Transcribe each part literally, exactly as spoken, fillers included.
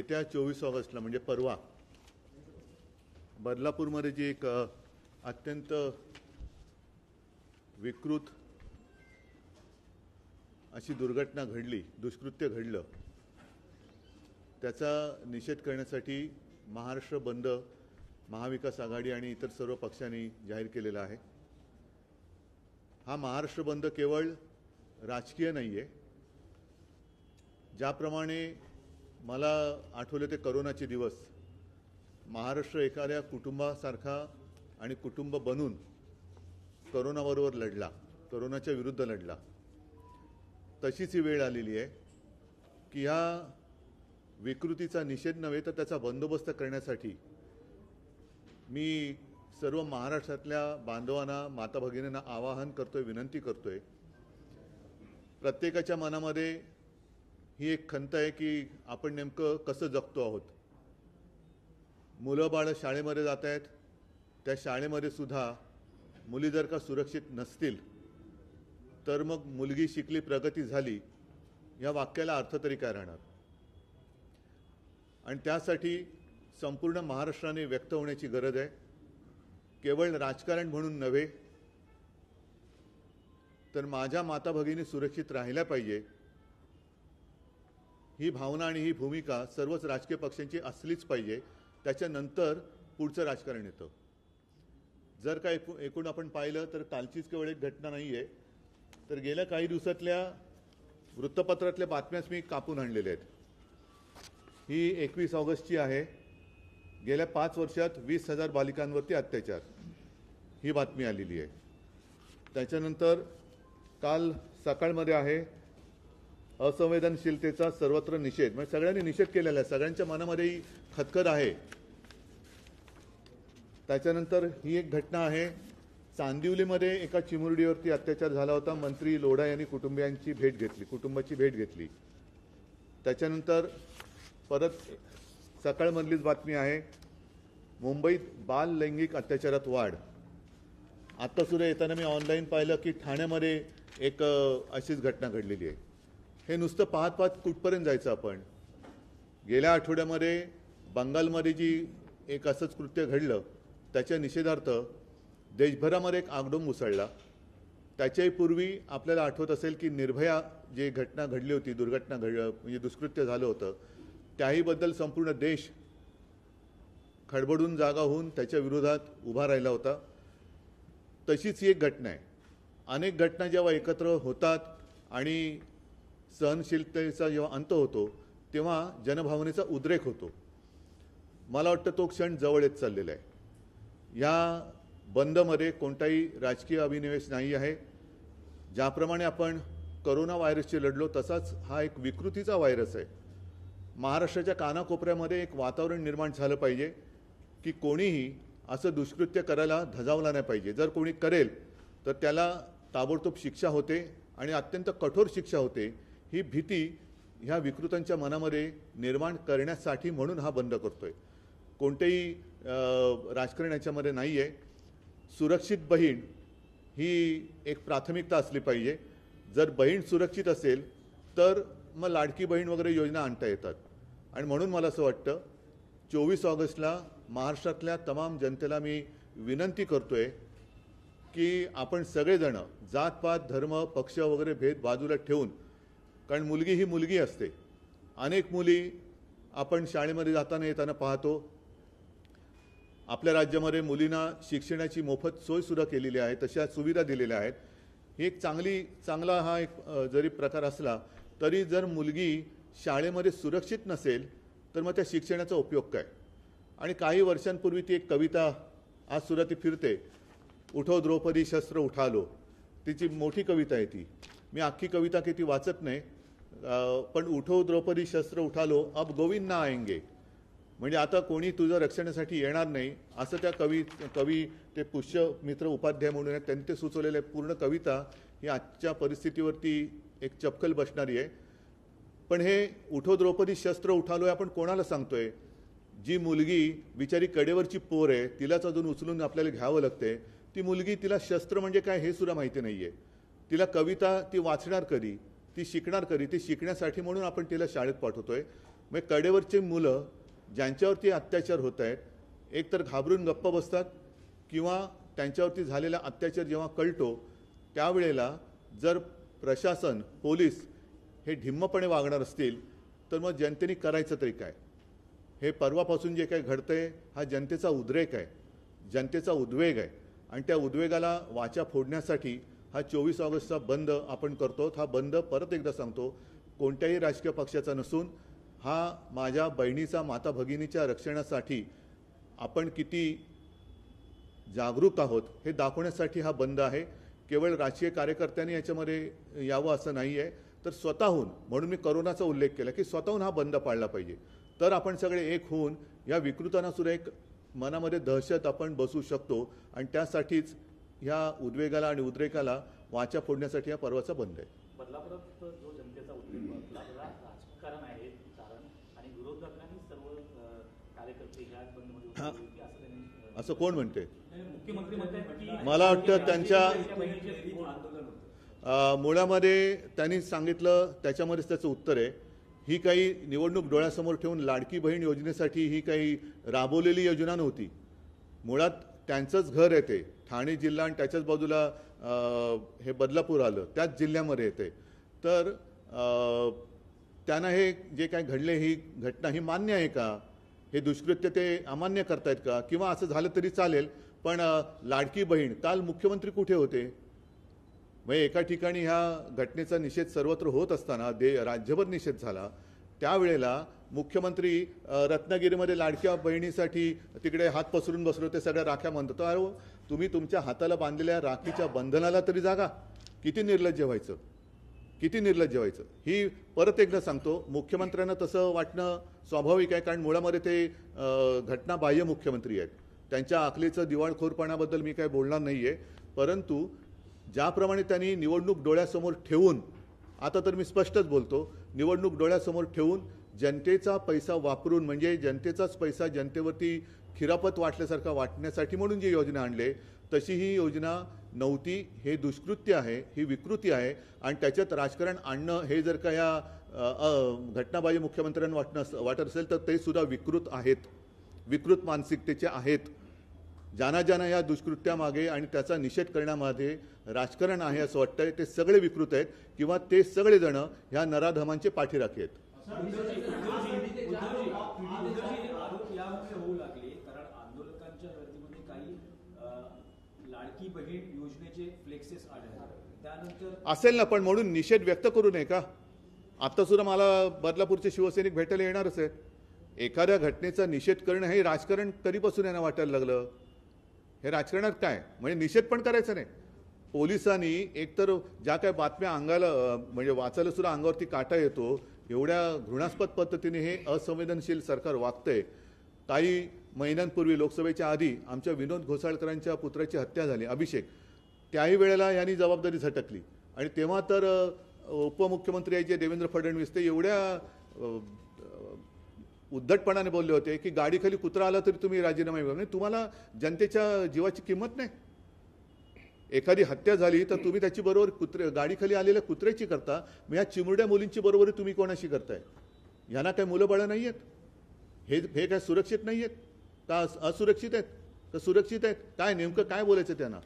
येत्या चोवीस ऑगस्टला म्हणजे परवा बदलापूरमध्ये जी एक अत्यंत विकृत अशी दुर्घटना घडली, दुष्कृत्य घडलं, त्याचा निषेध करण्यासाठी महाराष्ट्र बंद महाविकास आघाडी आणि इतर सर्व पक्षांनी जाहीर केलेला आहे। हा महाराष्ट्र बंद केवळ राजकीय नाही आहे। ज्याप्रमाणे मला आठवले ते करोनाचे दिवस, महाराष्ट्र एखाद्या कुटुंबासारखा आणि कुटुंब बनून करोनाबरोबर लढला, करोनाच्या विरुद्ध लढला। तशीच ही वेळ आलेली आहे की ह्या विकृतीचा निषेध नव्हे तर त्याचा बंदोबस्त करण्यासाठी मी सर्व महाराष्ट्रातल्या बांधवांना, माता भगिनींना आवाहन करतोय, विनंती करतोय। प्रत्येकाच्या मनामध्ये ही एक खंत आहे की आपण नेमकं कसं जगतो आहोत। मुलं बाळ शाळेमध्ये जात आहेत, त्या शाळेमध्ये सुद्धा मुली जर का सुरक्षित नसतील तर मग मुलगी शिकली, प्रगती झाली, या वाक्याला अर्थ तरी काय राहणार। आणि त्यासाठी संपूर्ण महाराष्ट्राने व्यक्त होण्याची गरज आहे। केवळ राजकारण म्हणून नव्हे तर माझ्या माता भगिनी सुरक्षित राहिल्या पाहिजे, ही भावना आणि ही भूमिका सर्वच राजकीय पक्षांची असलीच पाहिजे। त्याच्यानंतर पुढचं राजकारण येतं। जर का एकूण आपण पाहिलं तर कालचीच केवळ एक घटना नाही आहे, तर गेल्या काही दिवसातल्या वृत्तपत्रातल्या बातम्याच मी कापून आणलेल्या आहेत। ही एकवीस ऑगस्टची आहे। गेल्या पाच वर्षात वीस हजार बालिकांवरती अत्याचार, ही बातमी आलेली आहे। त्याच्यानंतर काल सकाळमध्ये आहे असंवेदनशीलतेचा सर्वत्र निषेध, म्हणजे सगळ्यांनी निषेध केलेला आहे, सगळ्यांच्या मनामध्येही खदखद आहे। त्याच्यानंतर ही एक घटना आहे, चांदिवलीमध्ये एका चिमुरडीवरती अत्याचार झाला होता। मंत्री लोढा यांनी कुटुंबियांची भेट घेतली, कुटुंबाची भेट घेतली। त्याच्यानंतर परत सकाळमधलीच बातमी आहे, मुंबईत बाल लैंगिक अत्याचारात वाढ। आता सुद्धा येताना मी ऑनलाईन पाहिलं की ठाण्यामध्ये एक अशीच घटना घडलेली आहे। हे नुसतं पाहत पाहत कुठपर्यंत जायचं आपण। गेल्या आठवड्यामध्ये बंगालमध्ये जी एक असंच कृत्य घडलं, त्याच्या निषेधार्थ देशभरामध्ये एक आगडोंब उसळला। त्याच्याही पूर्वी आपल्याला आठवत असेल की निर्भया जी घटना घडली होती, दुर्घटना घड म्हणजे दुष्कृत्य झालं होतं, त्याहीबद्दल संपूर्ण देश खडबडून जागा होऊन त्याच्या विरोधात उभा राहिला होता। तशीच ही एक घटना आहे। अनेक घटना जेव्हा एकत्र होतात आणि सहनशीलतेचा जेव्हा अंत होतो तेव्हा जनभावनेचा उद्रेक होतो। मला वाटतं तो क्षण जवळ येत चाललेला आहे। या बंदमध्ये कोणताही राजकीय अभिनिवेश नाही आहे। ज्याप्रमाणे आपण करोना व्हायरसशी लढलो तसाच हा एक विकृतीचा व्हायरस आहे। महाराष्ट्राच्या कानाकोपऱ्यामध्ये एक वातावरण निर्माण झालं पाहिजे की कोणीही असं दुष्कृत्य करायला धजावला नाही पाहिजे। जर कोणी करेल तर त्याला ताबडतोब शिक्षा होते आणि अत्यंत कठोर शिक्षा होते। ही भीती ह्या विकृतांच्या मनामध्ये निर्माण करण्यासाठी म्हणून हा बंद करतोय। कोणतेही राजकारण याच्यामध्ये नाही आहे। सुरक्षित बहीण ही एक प्राथमिकता असली पाहिजे। जर बहीण सुरक्षित असेल तर मग लाडकी बहीण वगैरे योजना आणता येतात। आणि म्हणून मला असं वाटतं चोवीस ऑगस्टला महाराष्ट्रातल्या तमाम जनतेला मी विनंती करतोय की आपण सगळेजण जातपात, धर्म, पक्ष वगैरे भेद बाजूला ठेवून, कारण मुलगी ही मुलगी असते। अनेक मुली आपण शाळेमध्ये जाताना येताना पाहतो। आपल्या राज्यामध्ये मुलींना शिक्षणाची मोफत सोय सुद्धा केलेली आहे, तशा सुविधा दिलेल्या आहेत। ही एक चांगली चांगला हा एक जरी प्रकार असला तरी जर मुलगी शाळेमध्ये सुरक्षित नसेल तर मग त्या शिक्षणाचा उपयोग काय। आणि काही वर्षांपूर्वी ती एक कविता आज सुद्धा ती फिरते, उठो द्रौपदी शस्त्र उठालो, तिची मोठी कविता आहे ती। मी अख्खी कविता किती वाचत नाही, पण उठो द्रौपदी शस्त्र उठालो अब गोविंद ना आएंगे, म्हणजे आता कोणी तुझं रक्षणासाठी येणार नाही असं त्या कवी कवी ते पुष्यमित्र उपाध्याय म्हणून आहेत, त्यांनी ते सुचवलेलं आहे। पूर्ण कविता ही आजच्या परिस्थितीवरती एक चपकल बसणारी आहे। पण हे उठो द्रौपदी शस्त्र उठालो आपण कोणाला सांगतोय? जी मुलगी बिचारी कडेवरची पोर आहे, तिलाच अजून उचलून आपल्याला घ्यावं लागते। ती मुलगी, तिला शस्त्र म्हणजे काय हे सुद्धा माहिती नाहीये। तिला कविता ती वाचणार कधी, ती शिकणार कधी? ती शिकण्यासाठी म्हणून आपण तिला शाळेत पाठवतोय। म्हणजे कडेवरची मुलं ज्यांच्यावरती अत्याचार होत आहेत एक तर घाबरून गप्प बसतात किंवा त्यांच्यावरती झालेला अत्याचार जेव्हा कळतो त्यावेळेला जर प्रशासन पोलीस हे ढिम्मपणे वागणार असतील तर मग जनतेने करायचं तरी काय. हे परवापासून जे काही घडतंय हा जनतेचा उद्रेक आहे, जनतेचा उद्वेग आहे आणि त्या उद्वेगाला वाचा फोडण्यासाठी हा चोवीस ऑगस्टचा बंद आपण करतो. हा बंद परत एकदा सांगतो कोणत्याही राजकीय पक्षाचा नसून हा माझ्या बहिणीचा माता भगिनीच्या रक्षणासाठी आपण किती जागरूक आहोत हे दाखवण्यासाठी हा बंद आहे. केवळ राजकीय कार्यकर्त्यांनी याच्यामध्ये यावं असं नाही आहे, तर स्वतःहून, म्हणून मी करोनाचा उल्लेख केला की स्वतःहून हा बंद पाळला पाहिजे. तर आपण सगळे एक होऊन या विकृतांना सुद्धा एक मनामध्ये दहशत आपण बसू शकतो आणि त्यासाठीच ह्या उद्वेगाला आणि उद्रेकाला वाचा फोडण्यासाठी हा पर्वाचा बंद आहे. बदलापुरात जो जनतेचा उद्रेक राजकारण आहे कारण आणि विरोधकांनी सर्व कार्यकर्ते ह्या बंदमध्ये उतरले असं त्यांनी असं कोण म्हणते? मुख्यमंत्री म्हणतात. मला वाटतं त्यांच्या मुळामध्ये त्यांनी सांगितलं त्याच्यामध्येच त्याचं उत्तर आहे. ही काही निवडणूक डोळ्यासमोर ठेवून लाडकी बहीण योजनेसाठी ही काही राबवलेली योजना नव्हती. मुळात त्यांचंच घर येते ठाणे जिल्हा आणि त्याच्याच बाजूला हे बदलापूर आलं त्याच जिल्ह्यामध्ये येते. तर त्यांना हे जे काय घडले ही घटना ही मान्य आहे का? हे दुष्कृत्य ते अमान्य करतायत का? किंवा असं झालं तरी चालेल पण लाडकी बहीण काल मुख्यमंत्री कुठे होते? म्हणजे एका ठिकाणी ह्या घटनेचा निषेध सर्वत्र होत असताना दे राज्यभर निषेध झाला त्यावेळेला मुख्यमंत्री रत्नागिरीमध्ये लाडक्या बहिणीसाठी तिकडे हात पसरून बसलो ते सगळ्या राख्या म्हणतो. अरे तुम्ही तुमच्या हाताला बांधलेल्या राखीच्या बंधनाला तरी जागा. किती निर्लज्ज व्हायचं, किती निर्लज्ज व्हायचं. ही परत एकदा सांगतो मुख्यमंत्र्यांना तसं वाटणं स्वाभाविक आहे कारण मुळामध्ये ते घटनाबाह्य मुख्यमंत्री आहेत. त्यांच्या अकलेचं दिवाळखोरपणाबद्दल मी काय बोलणार नाही आहे, परंतु ज्याप्रमाणे त्यांनी निवडणूक डोळ्यासमोर ठेवून, आता तर मी स्पष्टच बोलतो, निवडणूक डोळ्यासमोर ठेवून जनतेचा पैसा वापरून म्हणजे जनतेचाच पैसा जनतेवरती खिरापत वाटल्यासारखा वाटण्यासाठी म्हणून जी योजना आणली तशी ही योजना नव्हती. हे दुष्कृत्य आहे, ही विकृती आहे आणि त्याच्यात राजकारण आणणं हे जर का या घटनाबाह्य मुख्यमंत्र्यांना वाटणं वाटत असेल तर ते सुद्धा विकृत आहेत, विकृत मानसिकतेचे आहेत. ज्यांना ज्यांना या दुष्कृत्यामागे आणि त्याचा निषेध करण्यामध्ये राजकारण आहे असं वाटतंय ते सगळे विकृत आहेत किंवा ते सगळे जण ह्या नराधमांचे पाठीराखे आहेत. होऊ लागले कारण आंदोलकांच्या गर्दीमध्ये काही लाडकी बहीण योजनेचे फ्लेक्सेस आढळले त्यानंतर असेल ना, पण म्हणून निषेध व्यक्त करू नये का? आता सुद्धा मला बदलापूरचे शिवसैनिक भेटायला येणारच आहेत. एखाद्या घटनेचा निषेध करणं हे राजकारण कधीपासून यांना वाटायला लागलं? हे राजकारणात काय म्हणजे निषेध पण करायचा नाही. पोलिसांनी एकतर ज्या काही बातम्या अंगाला म्हणजे वाचायला सुद्धा अंगावरती काटा येतो एवढ्या घृणास्पद पद्धतीने हे असंवेदनशील सरकार वागतंय. काही महिन्यांपूर्वी लोकसभेच्या आधी आमच्या विनोद घोसाळकरांच्या पुत्राची हत्या झाली अभिषेक, त्याही वेळेला यांनी जबाबदारी झटकली आणि तेव्हा तर उपमुख्यमंत्री जे देवेंद्र फडणवीस ते एवढ्या उद्धटपणाने बोलले होते की गाडीखाली कुत्रा आला तरी तुम्ही राजीनामा द्या. म्हणजे तुम्हाला जनतेच्या जीवाची किंमत नाही. एखादी हत्या झाली तर तुम्ही त्याची बरोबर कुत्रे गाडीखाली आलेल्या कुत्र्याची करता, मग या चिमुरड्या मुलींची बरोबरी तुम्ही कोणाशी करताय? यांना काय मुलं बाळं नाही आहेत? हे हे काय सुरक्षित नाही आहेत का? असुरक्षित आहेत का सुरक्षित आहेत? काय नेमकं काय बोलायचं त्यांना?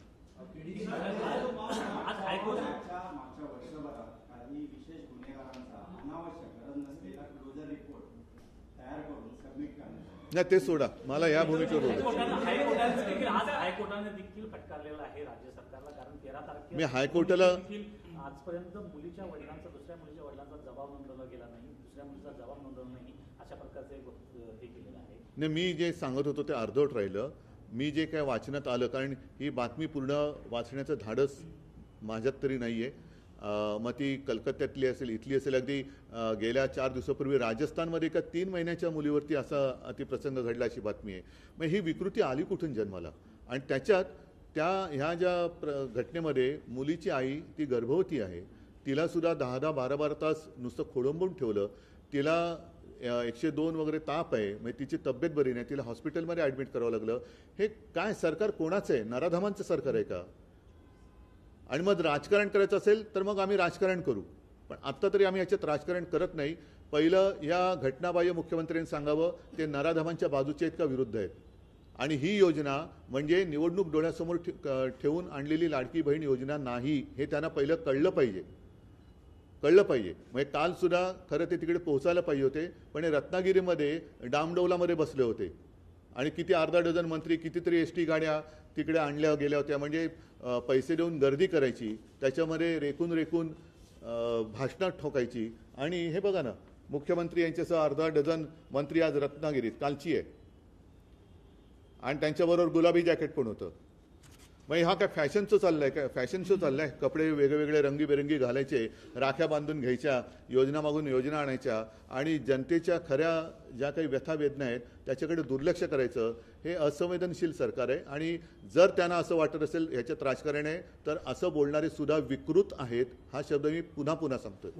नाही ते सोडा, मला या भूमिकेवर हायकोर्टाने देखील फटकारलेला आहे राज्य सरकारला कारण तेरा तारखेला मी हायकोर्टाला आजपर्यंत मुलीच्या वडिलांचा दुसऱ्या मुलीच्या वडिलांचा जबाब नोंदवला गेला नाही, दुसऱ्या मुलीचा जबाब नोंदवला नाही अशा प्रकारचे हे केलेलं आहे. नाही मी जे सांगत होतो ते अर्धवट राहिलं. मी जे काय वाचण्यात आलं कारण ही बातमी पूर्ण वाचण्याचं धाडस माझ्यात तरी नाही आहे. मग ती कलकत्त्यातली असेल इथली असेल. अगदी गेल्या चार दिवसापूर्वी राजस्थानमध्ये एका तीन महिन्याच्या मुलीवरती असा अतिप्रसंग घडला अशी बातमी आहे. मग ही विकृती आली कुठून जन्माला? आणि त्याच्यात त्या ह्या ज्या प्र घटनेमध्ये मुलीची आई ती गर्भवती आहे, तिला सुद्धा दहा दहा बारा बारा तास नुसतं खोडंबून ठेवलं. तिला एकशे दोन वगैरे ताप आहे, म्हणजे तिची तब्येत बरी नाही, तिला हॉस्पिटलमध्ये ॲडमिट करावं लागलं. हे काय सरकार कोणाचं आहे? नराधमांचं सरकार आहे का? आणि मग राजकारण करायचं असेल तर मग आम्ही राजकारण करू, पण आत्ता तरी आम्ही याच्यात राजकारण करत नाही. पहिलं या घटनाबाह्य मुख्यमंत्र्यांनी सांगावं ते नराधमांच्या बाजूचे आहेत का विरुद्ध आहेत. आणि ही योजना म्हणजे निवडणूक डोळ्यासमोर ठेवून आणलेली लाडकी बहीण योजना नाही हे त्यांना पहिलं कळलं पाहिजे कळलं पाहिजे म्हणजे कालसुद्धा खरं ते तिकडे पोहोचायला पाहिजे होते, पण हे रत्नागिरीमध्ये डामडौलामध्ये बसले होते आणि किती अर्धा डझन मंत्री कितीतरी एस टी गाड्या तिकडे आणल्या गेल्या होत्या. म्हणजे पैसे देऊन गर्दी करायची, त्याच्यामध्ये रेकून रेकून भाषणात ठोकायची. आणि हे बघा ना, मुख्यमंत्री यांच्यासह अर्धा डझन मंत्री आज रत्नागिरीत कालची आहे आणि त्यांच्याबरोबर गुलाबी जॅकेट पण होतं. मग हा काय फॅशन शो चाललाय काय फॅशन शो चाललाय कपडे वेगवेगळे रंगीबेरंगी घालायचे, राख्या बांधून घ्यायच्या, योजना मागून योजना आणायच्या आणि जनतेच्या खऱ्या ज्या काही व्यथा वेदना आहेत त्याच्याकडे दुर्लक्ष करायचं. हे असंवेदनशील सरकार आहे आणि जर त्यांना असं वाटत असेल ह्याच्यात राजकारण आहे तर असं बोलणारे सुद्धा विकृत आहेत. हा शब्द मी पुन्हा पुन्हा सांगतो.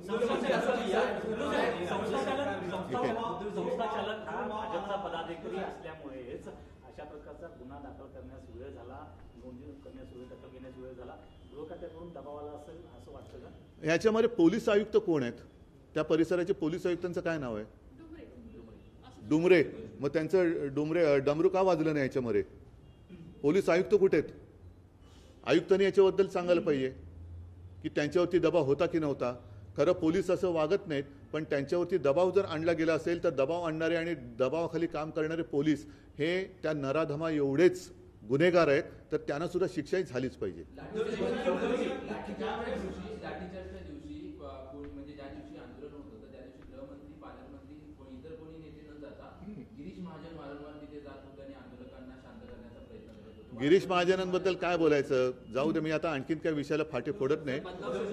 पदाधिकारी असल्यामुळेच अशा प्रकारचा गुन्हा दाखल करण्यास वेळ झाला, नोंदणी करण्यास वेळ दाखल घेण्यास वेळ झाला. गृहखात्याकडून दबाव आला असेल असं वाटतं का? ह्याच्यामध्ये पोलीस आयुक्त कोण आहेत? त्या परिसराचे पोलीस आयुक्तांचं काय नाव आहे? डुमरे. मग त्यांचं डुमरे डमरू का वाजलं नाही याच्यामध्ये? पोलीस आयुक्त कुठे आहेत? आयुक्तांनी याच्याबद्दल सांगायला पाहिजे की त्यांच्यावरती दबाव होता की नव्हता. खरं पोलीस असं वागत नाहीत, पण त्यांच्यावरती दबाव जर आणला गेला असेल तर दबाव आणणारे आणि दबावाखाली काम करणारे पोलीस हे त्या नराधमा एवढेच गुन्हेगार आहेत, तर त्यांना सुद्धा शिक्षाही झालीच पाहिजे. गिरीश महाजनांबद्दल काय बोलायचं, जाऊ दे. मी आता आणखीन काय विषयाला फाटे फोडत नाही.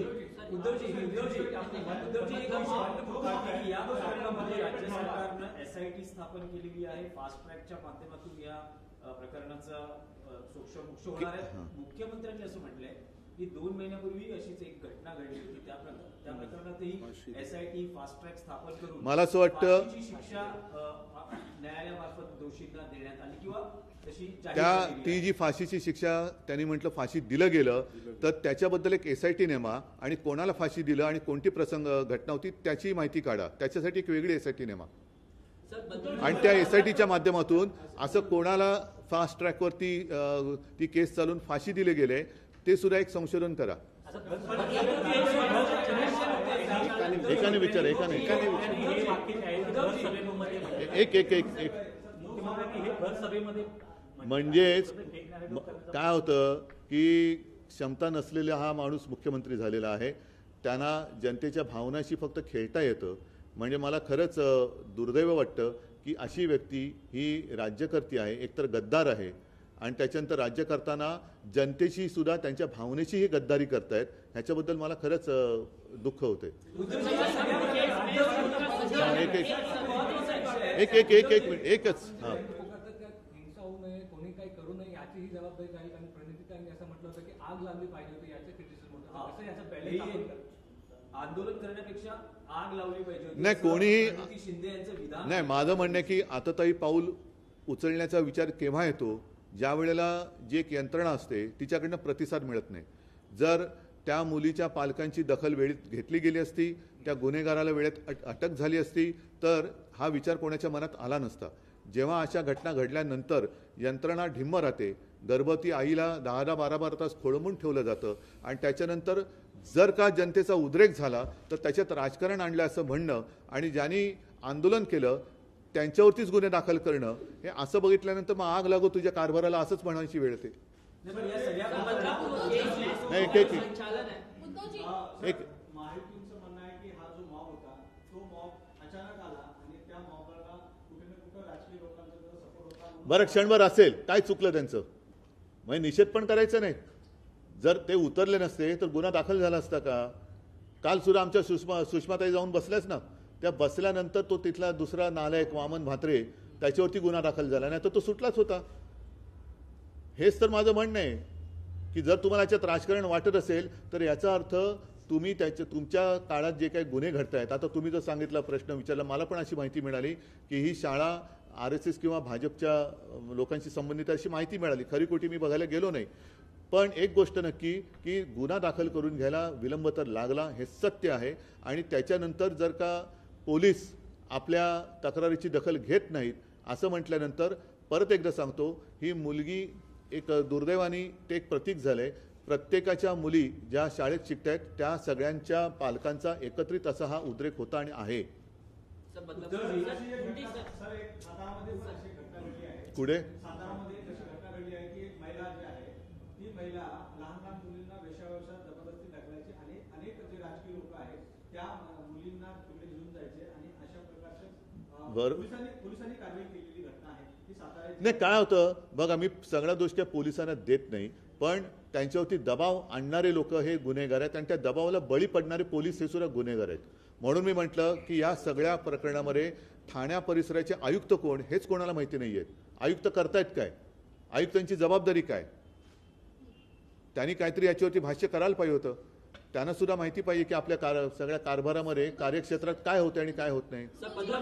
एसआयटी स्थापन केलेली आहे, फास्ट ट्रॅकच्या माध्यमातून या प्रकरणाचा सोक्ष होणार आहे. मुख्यमंत्र्यांनी असं म्हटलंय की दोन महिन्यापूर्वी अशीच एक घटना घडली होती, त्या त्या प्रकरणातही एसआयटी फास्ट ट्रॅक स्थापन करून मला असं वाटतं शिक्षा न्यायालयामार्फत दोषींना देण्यात आली किंवा त्या ती जी फाशीची शिक्षा त्यांनी म्हटलं फाशी दिलं गेलं तर त्याच्याबद्दल एक एसआयटी नेमा आणि कोणाला फाशी दिलं आणि कोणती प्रसंग घटना होती त्याची माहिती काढा. त्याच्यासाठी एक वेगळी एसआयटी नेमा आणि त्या एसआयटीच्या माध्यमातून असं कोणाला फास्ट ट्रॅकवरती ती केस चालून फाशी दिले गेले ते सुद्धा एक संशोधन करा. एकाने विचार एकाने एकाने एक एक एक एक म्हणजेच काय होतं की क्षमता नसलेला हा माणूस मुख्यमंत्री झालेला आहे, त्यांना जनतेच्या भावनाशी फक्त खेळता येतं. म्हणजे मला खरंच दुर्दैव वाटतं की अशी व्यक्ती ही राज्यकर्ती आहे, एकतर गद्दार आहे आणि त्याच्यानंतर राज्य करताना जनतेशी सुद्धा त्यांच्या भावनेचीही गद्दारी करतायत. ह्याच्याबद्दल मला खरंच दुःख होते. एक एक एक एक मिनिट एकच हा कोणी काही करू नये याची ही जबाबदारी आहे. आणि प्रणितीतांनी असं म्हटलं होतं की आग लागली पाहिजे होती, याचं क्रिटिसिझम होतं. असं याचं पहिले आंदोलन करण्यापेक्षा आग लावली पाहिजे होती. नाही कोणी शिंदे यांचं विधान नाही. माझं म्हणणं की आताताई पाऊल उचलण्याचा विचार केव्हा येतो? ज्या वेळेला जी एक यंत्रणा असते तिच्याकडनं प्रतिसाद मिळत नाही. जर त्या मुलीच्या पालकांची दखल वेळेत घेतली गेली असती, त्या गुन्हेगाराला वेळेत अटक झाली असती तर हा विचार कोणाच्या मनात आला नसता. जेव्हा अशा घटना घडल्यानंतर यंत्रणा ढिम्म राहते, गर्भवती आईला दहा दहा बारा बारा तास खोळंबून ठेवलं जातं आणि त्याच्यानंतर जर का जनतेचा उद्रेक झाला तर त्याच्यात राजकारण आणलं असं म्हणणं आणि ज्यांनी आंदोलन केलं त्यांच्यावरतीच गुन्हे दाखल करणं, हे असं बघितल्यानंतर मग आग लागो तुझ्या कारभाराला असंच म्हणायची वेळ येते. नाही एक एक एक माहितीचं म्हणणं आहे की हा जो मॉब होता तो मॉब अचानक आला आणि त्या मॉबला कुठे ना कुठे राजकीय लोकांचा सपोर्ट होता. बरं क्षणभर असेल, काय चुकलं त्यांचं? म्हणजे निषेध पण करायचं नाही. जर ते उतरले नसते तर गुन्हा दाखल झाला असता का? काल सुद्धा आमच्या सुषमा सुषमाताई जाऊन बसल्याच ना, त्या बसल्यानंतर तो तिथला दुसरा नालायक वामन म्हात्रे त्याच्यावरती गुन्हा दाखल झाला नाही तर तो सुटलाच होता. हेच तर माझं म्हणणं आहे की जर तुम्हाला याच्यात राजकारण वाटत असेल तर याचा अर्थ तुम्ही त्याच्या तुमच्या काळात जे काही गुन्हे घडत आहेत, आता तुम्ही जर सांगितला प्रश्न विचारला, मला पण अशी माहिती मिळाली की ही शाळा आर एस एस किंवा भाजपच्या लोकांशी संबंधित अशी माहिती मिळाली. खरी खोटी मी बघायला गेलो नाही, पण एक गोष्ट नक्की की गुन्हा दाखल करून घ्यायला विलंब तर लागला, हे सत्य आहे. आणि त्याच्यानंतर जर का पोलीस आपल्या तक्रारीची दखल घेत नाहीत असं म्हटल्यानंतर परत एकदा सांगतो, ही मुलगी एक दुर्दैवानी ते एक प्रतीक झालं आहे. प्रत्येकाच्या मुली ज्या शाळेत शिकत आहेत त्या सगळ्यांच्या पालकांचा एकत्रित असा हा उद्रेक होता आणि आहे. उद्धवजी, अशी एक घटना- सर, एक सातारामध्ये पण अशी घटना घडली आहे. पुढे सातारामध्ये एक अशी घटना घडली आहे की एक महिला जी आहे ती महिला लहान लहान मुलींना वेश्याव्यवसायात जबरदस्ती ढकलायची आणि अनेक जे राजकीय लोक आहेत त्या अं, मुलींना तिकडे घेऊन जायचे आणि अशा प्रकारचे अं, बर- पोलिसांनी पोलिसांनी कारवाई केलेली घटना आहे ही सातारा नाही, काय होतं बघा, मी सगळ्या दोष त्या पोलिसांना देत नाही, पण त्यांच्यावरती दबाव आणणारे लोक हे गुन्हेगार आहेत आणि त्या दबावाला बळी पडणारे पोलीस हे सुद्धा गुन्हेगार आहेत. म्हणून मी म्हटलं की या सगळ्या प्रकरणामध्ये ठाण्या परिसराचे आयुक्त कोण हेच कोणाला माहिती नाही आहेत. आयुक्त करतायत काय, आयुक्तांची जबाबदारी काय, त्यांनी काहीतरी याच्यावरती भाष्य करायला पाहिजे होतं. त्यांना सुद्धा माहिती पाहिजे की आपल्या कार सगळ्या कारभारामध्ये कार्यक्षेत्रात काय होते आणि काय होत नाही. या सगळ्या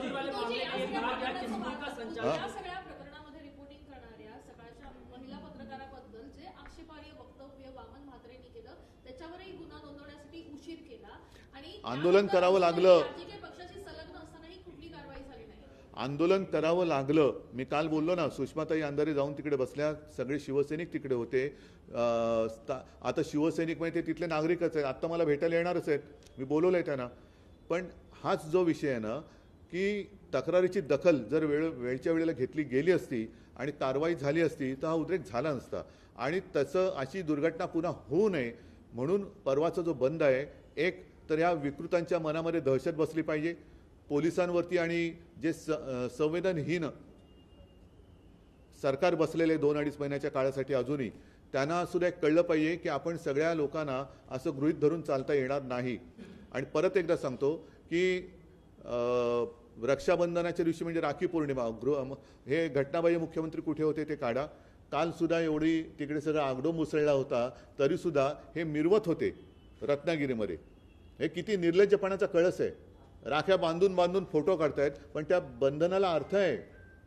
प्रकरणामध्ये रिपोर्टिंग करणाऱ्या सकाळच्या महिला पत्रकाराबद्दल जे आक्षेपार्ह वक्तव्य वामन म्हात्रेंनी केलं त्याच्यावरही गुन्हा नोंदवण्यासाठी उशीर केला आणि आंदोलन करावं लागलं. राजकीय पक्षाशी संलग्न असतानाही कुठली कारवाई झाली नाही. आंदोलन करावं लागलं. मी काल बोललो ना, सुषमाताई अंधारे जाऊन तिकडे बसल्या, सगळे शिवसैनिक तिकडे होते. अं, sta- आता शिवसैनिक म्हणजे ते तिथले नागरिकच आहेत, आत्ता मला भेटायला येणारच आहेत, मी बोलवलं आहे त्यांना. पण हाच जो विषय आहे ना की तक्रारीची दखल जर वेळ वेळच्या वेळेला घेतली गेली असती आणि कारवाई झाली असती तर हा उद्रेक झाला नसता. आणि तसं अशी दुर्घटना पुन्हा होऊ नये म्हणून परवाचा जो बंद आहे, एक तर ह्या विकृतांच्या मनामध्ये दहशत बसली पाहिजे पोलिसांवरती आणि जे स संवेदनहीन सरकार बसलेले दोन अडीच महिन्याच्या काळासाठी अजूनही त्यांना सुद्धा एक कळलं पाहिजे की आपण सगळ्या लोकांना असं गृहीत धरून चालता येणार नाही. आणि परत एकदा सांगतो की अं, रक्षाबंधनाच्या दिवशी म्हणजे राखी पौर्णिमा गृह हे घटनाबाह्य मुख्यमंत्री कुठे होते ते काढा. कालसुद्धा एवढी तिकडे सगळं आगडो मुसळला होता तरीसुद्धा हे मिरवत होते रत्नागिरीमध्ये. हे किती निर्लज्जपणाचा कळस आहे. राख्या बांधून बांधून फोटो काढतायत पण त्या बंधनाला अर्थ आहे.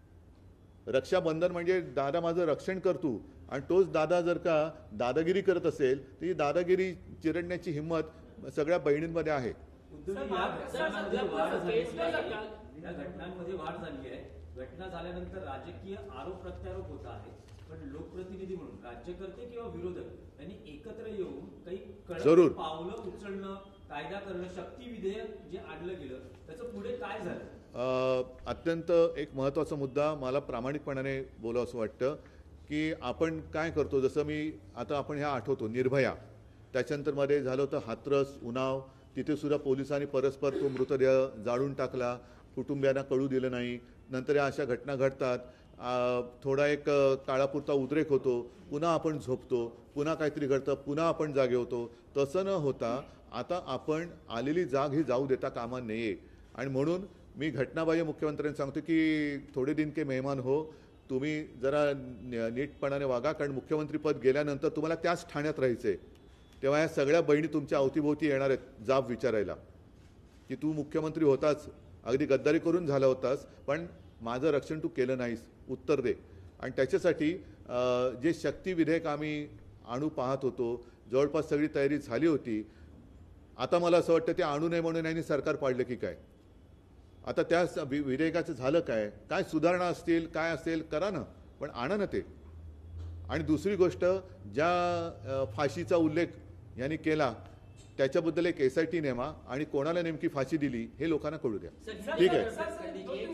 रक्षाबंधन म्हणजे दादा माझं रक्षण करतो आणि तोच दादा जर का दादागिरी करत असेल तर ही दादागिरी चिरडण्याची हिंमत सगळ्या बहिणींमध्ये आहे. उद्धवजी, या घटनांमध्ये वाढ झालेली आहे. या घटनांमध्ये वाढ झाली आहे. घटना झाल्यानंतर राजकीय आरोप प्रत्यारोप होत आहेत, पण लोकप्रतिनिधी म्हणून राज्यकर्ते किंवा विरोधक यांनी एकत्र येऊन काही जरूर. कडक पावलं उचलणं, कायदा करणं, शक्ती विधेयक जे आणलं गेलं त्याचं पुढे काय झालं? अ, अत्यंत एक महत्त्वाचा मुद्दा मला प्रामाणिकपणाने बोलावं असं वाटतं की आपण काय करतो. जसं मी आता आपण ह्या आठवतो निर्भया, त्याच्यानंतर मध्ये झालं होतं हाथरस, उन्नाव, तिथे सुद्धा पोलिसांनी परस्पर तो मृतदेह जाळून टाकला, कुटुंबियांना कळू दिलं नाही. नंतर या अशा घटना घडतात. आ, थोडा एक अ, काळापुरता उद्रेक होतो, पुन्हा आपण झोपतो, पुन्हा काहीतरी घडतं, पुन्हा आपण जागे होतो. तसं न होता आता आपण आलेली जाग ही जाऊ देता कामा नये. आणि म्हणून मी घटनाबाह्य मुख्यमंत्र्यांनी सांगतो की थोडे दिन के मेहमान हो, तुम्ही जरा न- नीटपणाने वागा, कारण मुख्यमंत्रीपद गेल्यानंतर तुम्हाला त्याच ठाण्यात राहायचं आहे. तेव्हा या सगळ्या बहिणी तुमच्या अवतीभोवती येणार आहेत जाब विचारायला की तू मुख्यमंत्री होताच, अगदी गद्दारी करून झाला होतास, पण माझं रक्षण तू केलं नाहीस, उत्तर दे. आणि त्याच्यासाठी अ, जे शक्ती विधेयक आम्ही आणू पाहत होतो, जवळपास सगळी तयारी झाली होती. आता मला असं वाटतं ते आणू नये म्हणून यांनी सरकार पाडलं की काय. आता त्या स- वि- विधेयकाचं झालं काय, काय सुधारणा असतील, काय असेल करा ना, पण आणा ना ते. आणि दुसरी गोष्ट, ज्या अ, फाशीचा उल्लेख यांनी केला त्याच्याबद्दल एक एस आय टी नेमा आणि कोणाला नेमकी फाशी दिली हे लोकांना कळू द्या. ठीक आहे. सर, सर, मराठी होते.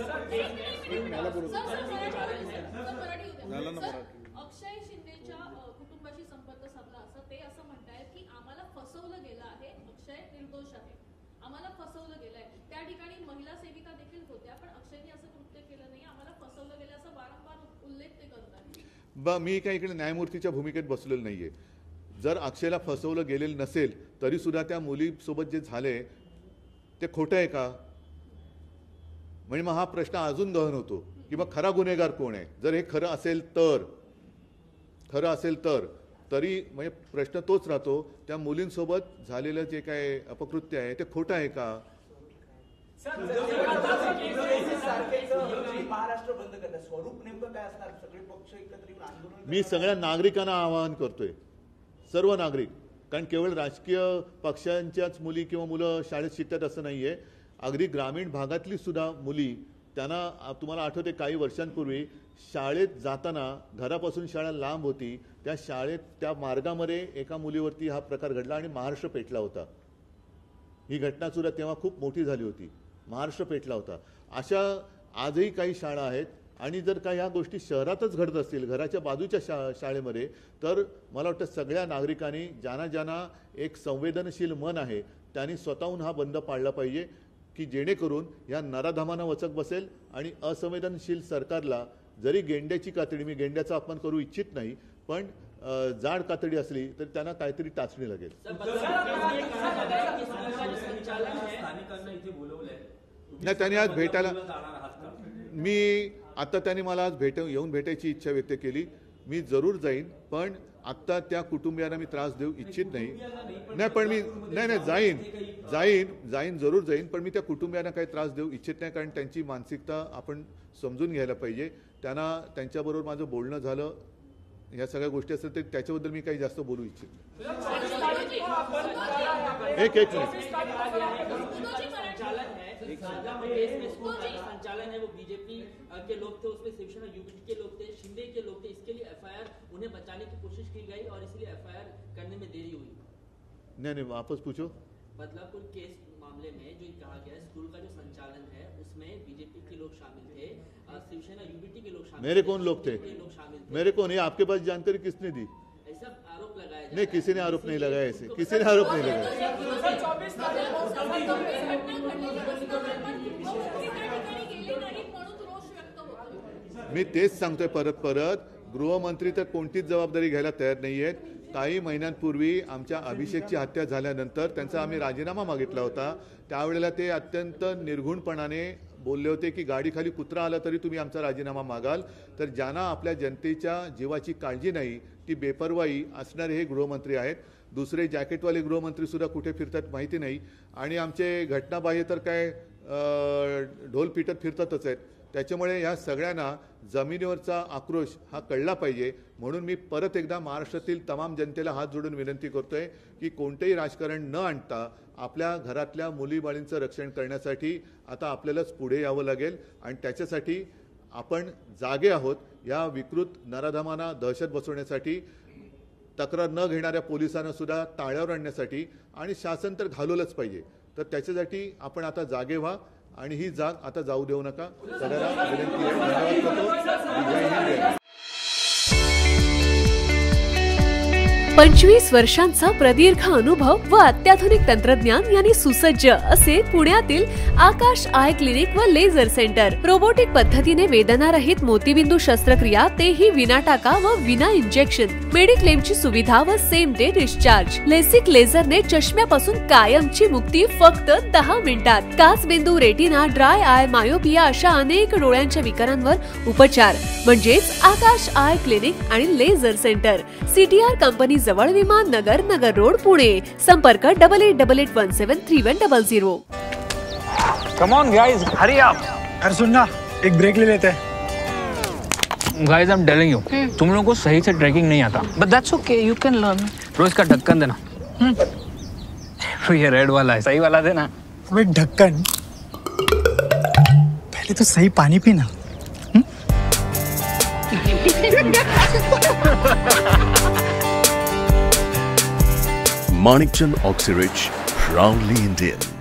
सर, अक्षय शिंदेच्या अ, कुटुंबाशी संपर्क साधला असं ते असं म्हणतायत की आम्हाला फसवलं गेलं आहे, अक्षय निर्दोष आहे, आम्हाला फसवलं गेलंय. त्या ठिकाणी महिला सेविका देखील होत्या पण अक्षयने असं कृत्य केलं नाही, आम्हाला फसवलं गेलं असं वारंवार उल्लेख ते करतात. ब मी काही इकडे न्यायमूर्तीच्या भूमिकेत बसलेलं नाहीये. जर अक्षयला फसवलं गेलेलं नसेल तरी सुद्धा त्या मुलीसोबत जे झाले ते खोटं आहे का, म्हणजे मग हा प्रश्न अजून गहन होतो की मग खरा गुन्हेगार कोण आहे. जर हे खरं असेल तर खरं असेल तर तरी म्हणजे प्रश्न तोच राहतो, त्या मुलींसोबत झालेलं जे काय अपकृत्य आहे ते खोटं आहे का. महाराष्ट्र बंद करतात स्वरूप नेमकं काय असणार, सगळे पक्ष एकत्र येऊन आंदोलन. मी सगळ्या नागरिकांना आवाहन करतोय, सर्व नागरिक, कारण केवळ राजकीय पक्षांच्याच मुली किंवा मुलं शाळेत शिकतात असं नाहीये. अगदी ग्रामीण भागातली सुद्धा मुली, त्यांना तुम्हाला आठवते काही वर्षांपूर्वी शाळेत जाताना घरापासून शाळा लांब होती, त्या शाळेत त्या मार्गामध्ये एका मुलीवरती हा प्रकार घडला आणि महाराष्ट्र पेटला होता. ही घटनासुद्धा तेव्हा खूप मोठी झाली होती, महाराष्ट्र पेटला होता. अशा आजही काही शाळा आहेत आणि जर का ह्या गोष्टी शहरातच घडत असतील, घराच्या बाजूच्या शा शाळेमध्ये, तर मला वाटतं सगळ्या नागरिकांनी, ज्यांना ज्यांना एक संवेदनशील मन आहे, त्यांनी स्वतःहून हा बंद पाळला पाहिजे, की जेणेकरून या नराधमांना वचक बसेल आणि असंवेदनशील सरकारला, जरी गेंड्याची कातडी, मी गेंड्याचा अपमान करू इच्छित नाही, पण जाड कातडी असली तर त्यांना काहीतरी टाचणी लागेल. नाही, त्यांनी आज भेटायला, मी आता त्यांनी मला आज भेट येऊन भेटायची इच्छा व्यक्त केली. मी जरूर जाईन, पण आत्ता त्या कुटुंबियांना मी त्रास देऊ इच्छित नाही. नाही पण मी नाही नाही जाईन जाईन जाईन जरूर जाईन, पण मी त्या कुटुंबियांना काही त्रास देऊ इच्छित नाही, कारण त्यांची मानसिकता आपण समजून घ्यायला पाहिजे. त्यांना त्यांच्याबरोबर माझं बोलणं झालं, ह्या सगळ्या गोष्टी असतात, तर त्याच्याबद्दल मी काही जास्त बोलू इच्छित नाही. एक एक मिनिट. संचालन है वो बीजेपी के लोग थे, उसमें शिवसेना यूपी के लोग थे, शिंदे के लोग थे. इसके लिए एफआईआर उन्हें बचाने की कोशिश की गई और इसलिए एफआईआर करने में देरी हुई. नहीं नहीं वापस पूछो. बदलापुर केस मामले में जो कहा गया स्कूल का जो संचालन है उसमें बीजेपी के लोग शामिल थे, शिवसेना यूबीटी के लोग शामिल. मेरे कौन लोग थे? मेरे कौन? ये आपके पास जानकारी किसने दी? ऐसा आरोप लगाया. नहीं, किसी ने आरोप नहीं लगाया, ऐसे किसी ने आरोप नहीं लगाया. मी तेच सांगतोय परत परत, गृहमंत्री तर कोणतीच जबाबदारी घ्यायला तयार नाही आहेत. काही महिन्यांपूर्वी आमच्या अभिषेकची हत्या झाल्यानंतर त्यांचा आम्ही राजीनामा मागितला होता. त्यावेळेला ते अत्यंत निर्घुणपणाने बोलले होते की गाडीखाली कुत्रा आला तरी तुम्ही आमचा राजीनामा मागाल. तर ज्यांना आपल्या जनतेच्या जीवाची काळजी नाही, ती बेपर्वाई असणारे हे गृहमंत्री आहेत. दुसरे जॅकेटवाले गृहमंत्रीसुद्धा कुठे फिरतात माहिती नाही, आणि आमचे घटनाबाह्य तर काय ढोल पिटत फिरतातच आहेत. त्याच्यामुळे या सगळ्यांना जमिनीवरचा आक्रोश हा कळला पाहिजे. म्हणून मी परत एकदा महाराष्ट्रातील तमाम जनतेला हात जोडून विनंती करतोय की कोणतेही राजकारण न आणता आपल्या घरातल्या मुलीबाळींचं रक्षण करण्यासाठी आता आपल्यालाच पुढे यावं लागेल, आणि त्याच्यासाठी आपण जागे आहोत. या विकृत नराधमांना दहशत बसवण्यासाठी, तक्रार न घेणाऱ्या पोलिसांना सुद्धा ताळ्यावर आणण्यासाठी, आणि शासन तर घालवलंच पाहिजे. तर त्याच्यासाठी आपण आता जागे व्हा आणि ही जाग आता जाऊ देऊ नका. सगळ्यांना विनंती आहे. धन्यवाद करतो. जय हिंद, जय. पंचवीस वर्षांचा प्रदीर्घ अनुभव व अत्याधुनिक तंत्रज्ञान यांनी सुसज्ज असे पुण्यातील आकाश आय क्लिनिक व लेझर सेंटर. रोबोटिक पद्धतीने वेदनारहित मोतीबिंदू शस्त्रक्रिया, तेही विना टाका व विना इंजेक्शन. मेडिक्लेमची सुविधा व सेम डे डिस्चार्ज. लेसिक लेझरने चष्म्यापासून कायमची मुक्ती फक्त दहा मिनिटात. काचबिंदू, रेटिना, ड्राय आय, मायोपिया अशा अनेक डोळ्यांच्या विकारांवर उपचार म्हणजेच आकाश आय क्लिनिक आणि लेझर सेंटर. सीटीआर कंपनी जवळ, विमान नगर, नगर रोड, पुणे. संपर्क double eight double eight one seven three one double zero. Come on guys, hurry up. यार सुन ना, एक ब्रेक ले लेते हैं. Guys, I'm telling you, तुम लोगों को सही से ट्रैकिंग नहीं आता. But that's okay, you can learn. रोज का ढक्कन देना. ये रेड वाला है, सही वाला देना. अबे ढक्कन, पहले तो सही पानी पीना. Manikchand Oxyrich, proudly Indian.